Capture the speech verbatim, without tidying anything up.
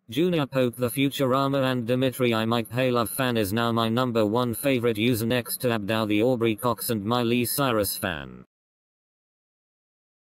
Junior Pope the Futurama and Dimitri I Mike Love fan is now my number one favorite user next to Abdou the Aubrey Cox and Miley Cyrus fan.